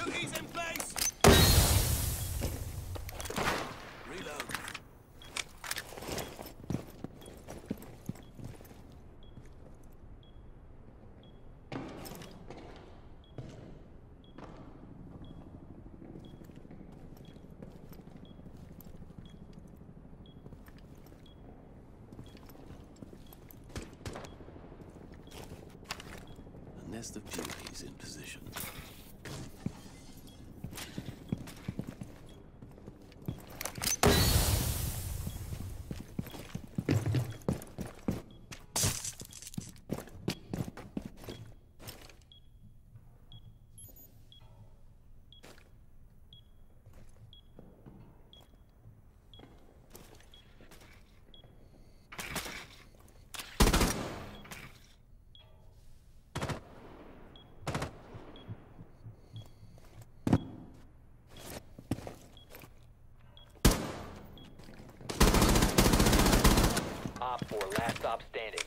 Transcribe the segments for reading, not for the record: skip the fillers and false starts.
Beauties in place! Reload. A nest of beauties in position. Op 4, last stop standing.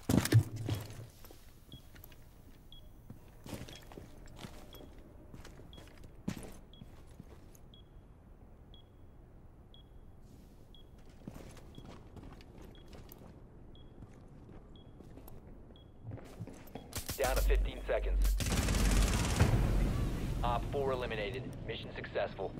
Down to 15 seconds. Op 4 eliminated. Mission successful.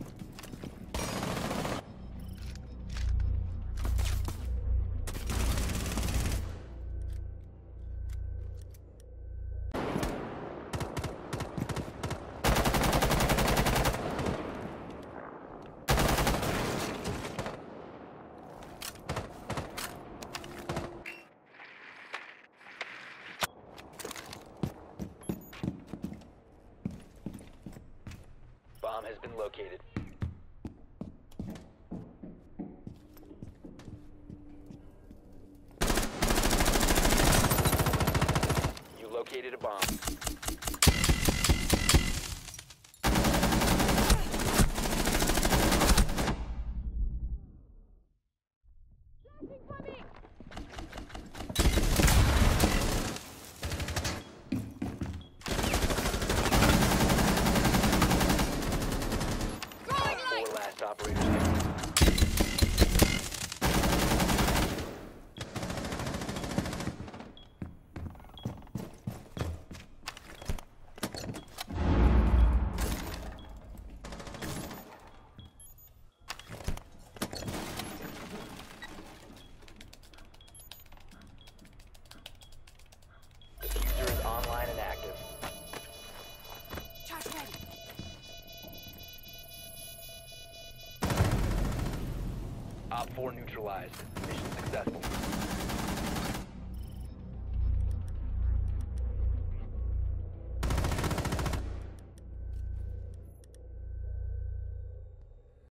Bomb has been located. You located a bomb. Operators. The diffuser is online and active. Charge ready. Op 4 neutralized. Mission successful.